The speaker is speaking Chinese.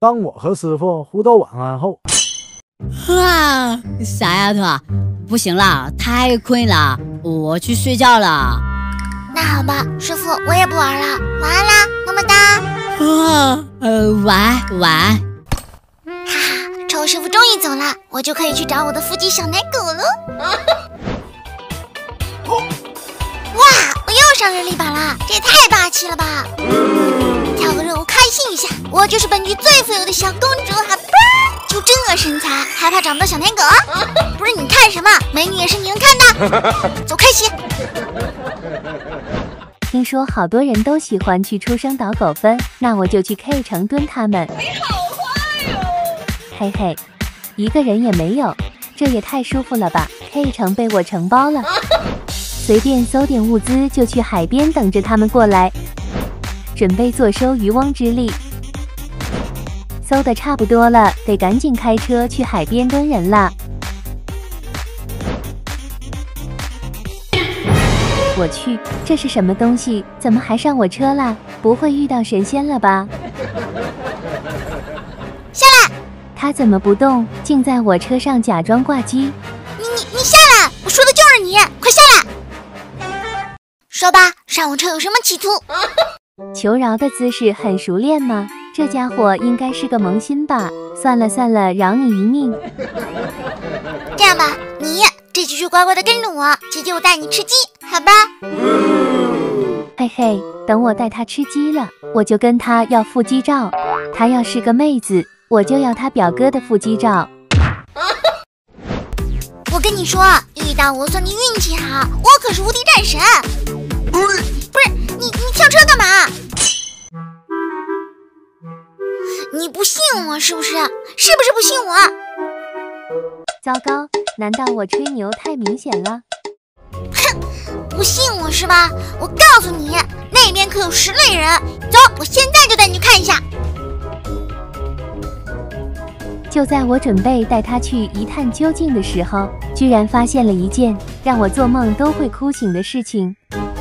当我和师傅互道晚安后， 啊，傻丫头，不行了，太困了，我去睡觉了。 那好吧，师傅，我也不玩了，晚安啦，么么哒。 晚安。 哈哈，臭师傅终于走了，我就可以去找我的腹肌小奶狗了。哇，我又上人力榜了，这也太霸气了吧！跳个任务开心一下，我就是本剧最富有的小公主，好吧？就这身材，还怕找不到小奶狗？不是你看什么？美女也是你能看的。走开些。 听说好多人都喜欢去出生岛狗分，那我就去 K 城蹲他们。 你好坏哟！ 嘿嘿，一个人也没有，这也太舒服了吧 ！K 城被我承包了，随便搜点物资就去海边等着他们过来，准备坐收渔翁之利。搜的差不多了，得赶紧开车去海边蹲人了。我去，这是什么东西？怎么还上我车啦？不会遇到神仙了吧？ 下来！ 他怎么不动？竟在我车上假装挂机。 你下来！我说的就是你，快下来！说吧，上我车有什么企图？ 求饶的姿势很熟练吗？这家伙应该是个萌新吧？算了算了，饶你一命。 这样吧，你这局就乖乖的跟着我，姐姐我带你吃鸡，好吧？ 嘿嘿，等我带她吃鸡了，我就跟她要腹肌照。她要是个妹子，我就要她表哥的腹肌照。 我跟你说，遇到我算你运气好，我可是无敌战神。不是你跳车干嘛？你不信我是不是？是不是不信我？ 糟糕，难道我吹牛太明显了？ 哼，不信我是吧？我告诉你，那边可有10类人。走，我现在就带你去看一下。 就在我准备带他去一探究竟的时候，居然发现了一件让我做梦都会哭醒的事情。